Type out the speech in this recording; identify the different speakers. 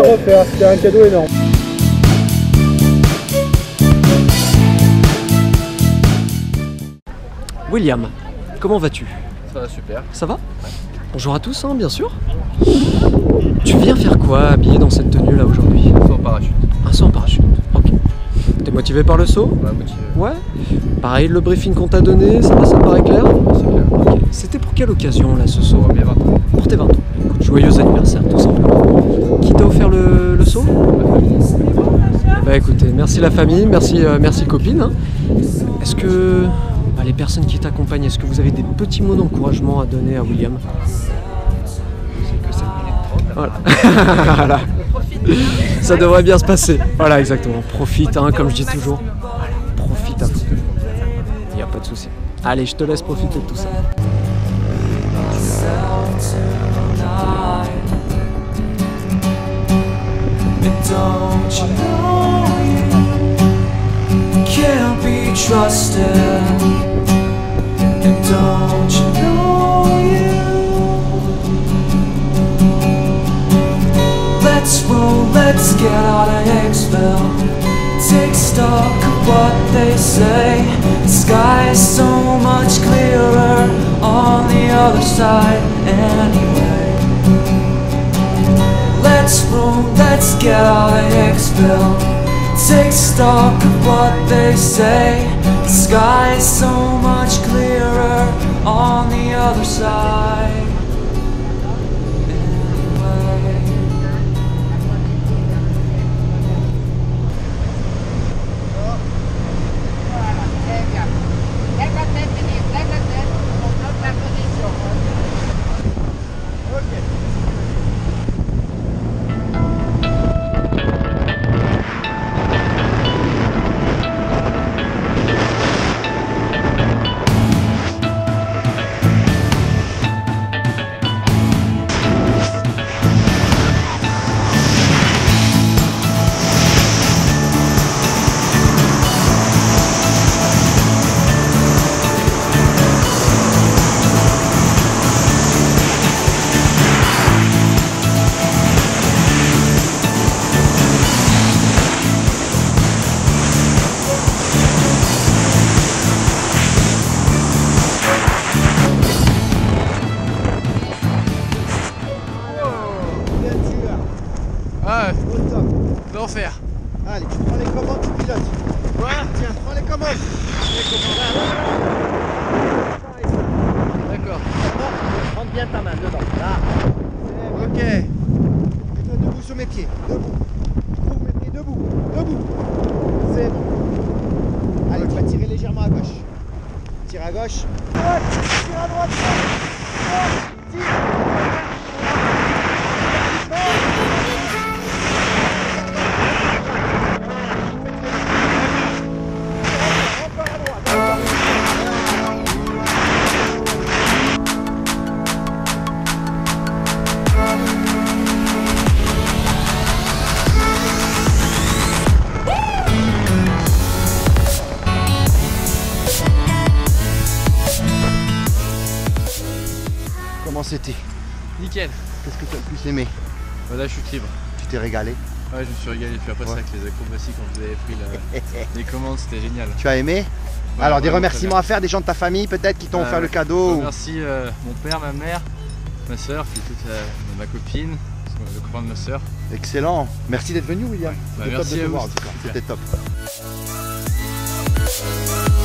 Speaker 1: à refaire, c'était un cadeau énorme.
Speaker 2: William, comment vas-tu?
Speaker 3: Ça va super.
Speaker 2: Ça va? Ouais. Bonjour à tous, hein, bien sûr. Tu viens faire quoi habillé dans cette tenue là aujourd'hui?
Speaker 3: Un saut en parachute.
Speaker 2: Un saut en parachute, ok. T'es motivé par le saut?
Speaker 3: Ouais, motivé.
Speaker 2: Ouais. Pareil, le briefing qu'on t'a donné, ça me paraît clair?
Speaker 3: C'est clair.
Speaker 2: Ok. C'était pour quelle occasion là ce saut?
Speaker 3: Pour mes 20 ans.
Speaker 2: Pour tes 20 ans. Écoute, joyeux anniversaire tout simplement. Qui t'a offert le saut? Bah écoutez, merci la famille, merci copine. Hein. Est-ce que les personnes qui t'accompagnent, est-ce que vous avez des petits mots d'encouragement à donner à William?
Speaker 3: C'est que 7 minutes 30.
Speaker 2: Voilà. Voilà. Ça devrait bien se passer. Voilà, exactement. Profite, hein, comme je dis toujours. Voilà, profite à fond. Il n'y a pas de souci. Allez, je te laisse profiter de tout ça.
Speaker 4: Can't be trusted, and don't you know you? Let's roll, let's get out of Hicksville. Take stock of what they say. The sky is so much clearer on the other side anyway. Let's roll, let's get out of Hicksville. Take stock of what they say. The sky is so much clearer on the other side.
Speaker 3: Ah, l'enfer.
Speaker 1: Allez, tu prends les commandes, tu pilotes. Voilà, tiens, prends les commandes.
Speaker 3: D'accord.
Speaker 1: Rentre bien ta main dedans. Là.
Speaker 3: Ok.
Speaker 1: Mets-toi debout sur mes pieds. Debout. Je trouve mes pieds debout. Debout. C'est bon. Allez, tu vas tirer légèrement à gauche. Tire à gauche. Droite. Tire à droite. Tire. Comment c'était?
Speaker 3: Nickel.
Speaker 1: Qu'est-ce que tu as le plus aimé?
Speaker 3: Là, je suis libre.
Speaker 1: Tu t'es régalé?
Speaker 3: Ouais, je me suis régalé. Puis après, ça, avec les acrobaties, quand vous avez pris les commandes, c'était génial.
Speaker 1: Tu as aimé?
Speaker 3: Ouais,
Speaker 1: alors, des
Speaker 3: vraiment
Speaker 1: remerciements à faire, des gens de ta famille peut-être qui t'ont offert le cadeau?
Speaker 3: Merci mon père, ma mère, ma soeur, puis toute ma copine, le copain de ma soeur.
Speaker 1: Excellent. Merci d'être venu, William.
Speaker 3: Bah,
Speaker 1: C'était top
Speaker 3: merci
Speaker 1: de te
Speaker 3: à vous,
Speaker 1: voir, en tout cas. C'était top.